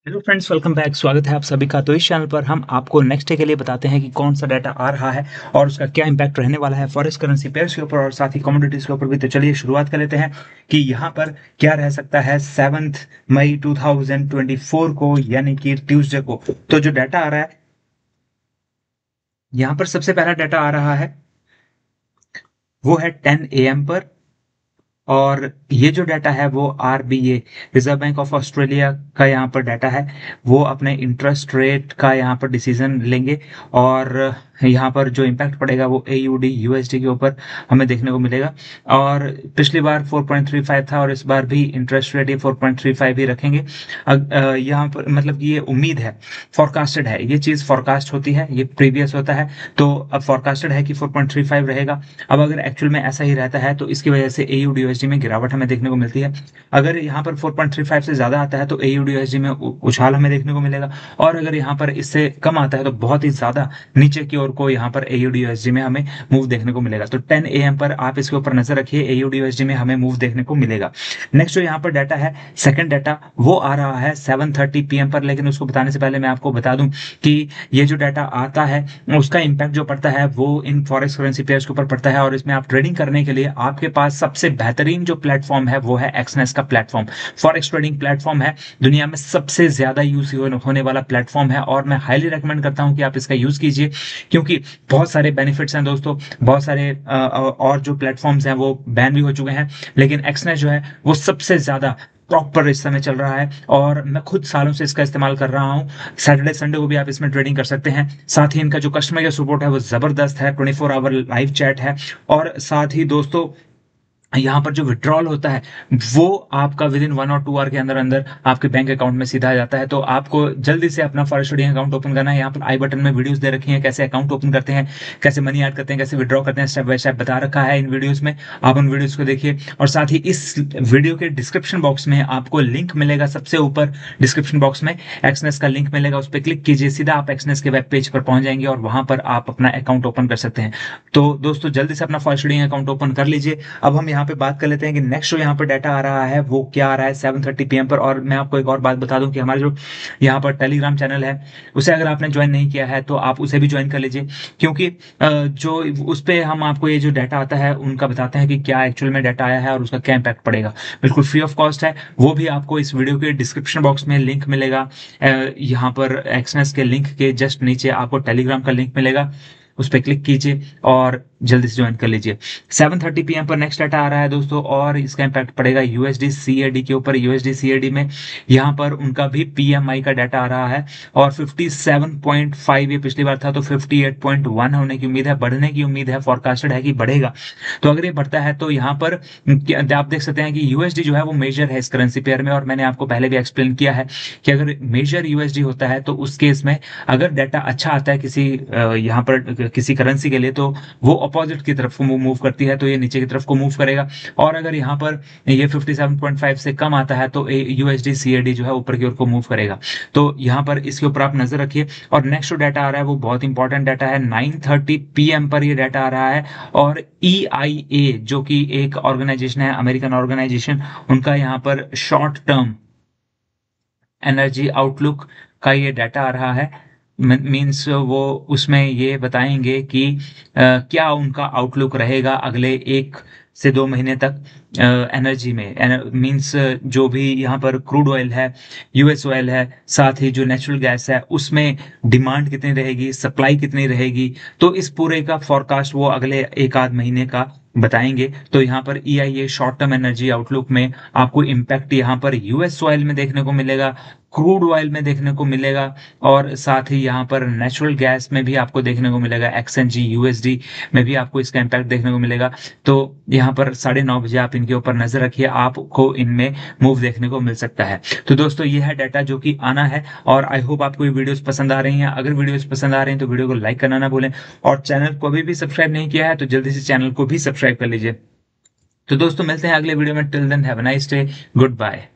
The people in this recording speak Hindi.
Hello friends, welcome back. स्वागत है आप सभी का। तो इस चैनल पर हम आपको नेक्स्ट डे के लिए बताते हैं कि कौन सा डाटा आ रहा है और उसका क्या इंपैक्ट रहने वाला है फॉरेक्स करेंसी पेयर्स के ऊपर और साथ ही कमोडिटीज के ऊपर भी। तो चलिए शुरुआत कर लेते हैं कि यहाँ पर क्या रह सकता है 7 मई 2024 को, यानी कि ट्यूसडे को। तो जो डाटा आ रहा है, यहाँ पर सबसे पहला डाटा आ रहा है वो है 10 AM पर। और ये जो डाटा है वो RBA, reserve bank of Australia का यहाँ पर डाटा है। वो अपने इंटरेस्ट रेट का यहाँ पर डिसीजन लेंगे और यहाँ पर जो इम्पैक्ट पड़ेगा वो एयूडी यूएसडी के ऊपर हमें देखने को मिलेगा। और पिछली बार 4.35 था और इस बार भी इंटरेस्ट रेट ये 4.35 ही रखेंगे। यहाँ पर मतलब कि ये उम्मीद है, फॉरकास्टेड है, ये चीज़ फॉरकास्ट होती है, ये प्रीवियस होता है। तो अब फॉरकास्टेड है कि 4.35 रहेगा। अब अगर एक्चुअल में ऐसा ही रहता है तो इसकी वजह से एयूडी यूएसडी में गिरावट हमें देखने को मिलती है। अगर यहाँ पर 4.35 से ज्यादा आता है तो एयूडी यूएसडी में उछाल हमें देखने को मिलेगा। और अगर यहाँ पर इससे कम आता है तो बहुत ही ज्यादा नीचे की ओर को यहाँ पर एयूडी यूएसडी में हमें मूव देखने को मिलेगा। तो 10 AM पर आप इसके ऊपर नजर रखिए, एयूडी यूएसडी में हमें मूव देखने को मिलेगा। नेक्स्ट जो यहाँ पर डाटा है, सेकंड डाटा, वो आ रहा है 7:30 PM पर। लेकिन उसको बताने से पहले मैं आपको बता दूं कि ये जो डाटा आता है उसका इम्पैक्ट जो पड़ता है वो इन फॉरेक्स करेंसी पेयर्स के ऊपर पड़ता है। और इसमें आप ट्रेडिंग करने के लिए आपके पास सबसे बेहतरीन जो प्लेटफॉर्म है वो है एक्सनेस का प्लेटफॉर्म। फॉरेक्स ट्रेडिंग प्लेटफॉर्म है, दुनिया में सबसे ज्यादा यूज होने वाला प्लेटफॉर्म है और मैं हाईली रेकमेंड करता हूं कि आप इसका यूज कीजिए, क्योंकि बहुत सारे बेनिफिट्स हैं दोस्तों। बहुत सारे और जो प्लेटफॉर्म्स हैं वो बैन भी हो चुके हैं, लेकिन एक्सनेस जो है वो सबसे ज्यादा प्रॉपर इस समय चल रहा है और मैं खुद सालों से इसका इस्तेमाल कर रहा हूँ। सैटरडे संडे को भी आप इसमें ट्रेडिंग कर सकते हैं। साथ ही इनका जो कस्टमर केयर सपोर्ट है वो जबरदस्त है, 24 आवर लाइव चैट है। और साथ ही दोस्तों, यहाँ पर जो विड्रॉल होता है वो आपका विद इन 1 और 2 आवर के अंदर अंदर आपके बैंक अकाउंट में सीधा आ जाता है। तो आपको जल्दी से अपना फॉरेस्ट ट्रेडिंग अकाउंट ओपन करना है। यहाँ पर आई बटन में वीडियोस दे रखी हैं, कैसे अकाउंट ओपन करते हैं, कैसे मनी ऐड करते हैं, कैसे विड्रॉ करते हैं, स्टेप बाय स्टेप बता रखा है इन वीडियोस में। आप उन वीडियोस को देखिए और साथ ही इस वीडियो के डिस्क्रिप्शन बॉक्स में आपको लिंक मिलेगा, सबसे ऊपर डिस्क्रिप्शन बॉक्स में एक्सनेस का लिंक मिलेगा, उस पर क्लिक कीजिए, सीधा आप एक्सनेस के वेब पेज पर पहुंच जाएंगे और वहां पर आप अपना अकाउंट ओपन कर सकते हैं। तो दोस्तों जल्दी से अपना फॉरेस्ट ट्रेडिंग अकाउंट ओपन कर लीजिए। अब हम यहाँ पे बात कर लेते हैं कि नेक्स्ट जो यहाँ पर डाटा आ रहा है वो क्या आ रहा है 7:30 PM पर। और मैं आपको एक और बात बता दूं कि हमारा जो यहाँ पर टेलीग्राम चैनल है उसे अगर आपने ज्वाइन नहीं किया है तो आप उसे भी ज्वाइन कर लीजिए, क्योंकि जो उस पे हम आपको ये जो डाटा आता है उनका बताते हैं कि क्या एक्चुअल में डाटा आया है और उसका क्या इंपैक्ट पड़ेगा। बिल्कुल फ्री ऑफ कॉस्ट है, वो भी आपको इस वीडियो के डिस्क्रिप्शन बॉक्स में लिंक मिलेगा। यहाँ पर एक्सनेस के लिंक के जस्ट नीचे आपको टेलीग्राम का लिंक मिलेगा, उस पर क्लिक कीजिए और जल्दी से ज्वाइन कर लीजिए। 7:30 PM पर नेक्स्ट डाटा आ रहा है दोस्तों और इसका इंपैक्ट पड़ेगा यूएसडी सीएडी के ऊपर। यूएसडी सीएडी में यहाँ पर उनका भी पीएमआई का डाटा आ रहा है और 57.5 ये पिछली बार था, तो 58.1 होने की उम्मीद है, बढ़ने की उम्मीद है, फॉरकास्टेड है कि बढ़ेगा। तो अगर ये बढ़ता है तो यहाँ पर आप देख सकते हैं कि यूएसडी जो है वो मेजर है इस करेंसी पेयर में। और मैंने आपको पहले भी एक्सप्लेन किया है कि अगर मेजर यूएसडी होता है तो उस केस में अगर डाटा अच्छा आता है किसी यहाँ पर किसी करेंसी के लिए तो वो अपोजिट की तरफ को मूव करती है, तो ये नीचे की तरफ को मूव करेगा। और अगर यहाँ पर ये 57.5 से कम आता है तो यूएसडी सीएडी जो है ऊपर की ओर को मूव करेगा। तो यहाँ पर इसके ऊपर आप नजर रखिए। और नेक्स्ट जो डाटा आ रहा है वो बहुत इंपॉर्टेंट डाटा है, 9:30 PM पर ये डाटा आ रहा है। और EIA जो कि एक ऑर्गेनाइजेशन है, अमेरिकन ऑर्गेनाइजेशन, उनका यहाँ पर शॉर्ट टर्म एनर्जी आउटलुक का ये डाटा आ रहा है। मीन्स वो उसमें ये बताएंगे कि क्या उनका आउटलुक रहेगा अगले 1 से 2 महीने तक एनर्जी में। मीन्स जो भी यहाँ पर क्रूड ऑयल है, यूएस ऑयल है, साथ ही जो नेचुरल गैस है, उसमें डिमांड कितनी रहेगी, सप्लाई कितनी रहेगी, तो इस पूरे का फॉरकास्ट वो अगले 1 आध महीने का बताएंगे। तो यहाँ पर EIA short term energy outlook में आपको इम्पैक्ट यहाँ पर यूएस ऑयल में देखने को मिलेगा, क्रूड ऑयल में देखने को मिलेगा, और साथ ही यहाँ पर नेचुरल गैस में भी आपको देखने को मिलेगा, एक्सएनजी यूएसडी में भी आपको इसका इम्पैक्ट देखने को मिलेगा। तो यहाँ पर 9:30 बजे आप इनके ऊपर नजर रखिए, आपको इनमें मूव देखने को मिल सकता है। तो दोस्तों ये है डाटा जो कि आना है और आई होप आपको ये वीडियोस पसंद आ रही हैं। अगर वीडियोस पसंद आ रही हैं तो वीडियो को लाइक करना ना भूलें और चैनल को अभी भी सब्सक्राइब नहीं किया है तो जल्दी से चैनल को भी सब्सक्राइब कर लीजिए। तो दोस्तों मिलते हैं अगले वीडियो में। Till then have a nice day, good bye.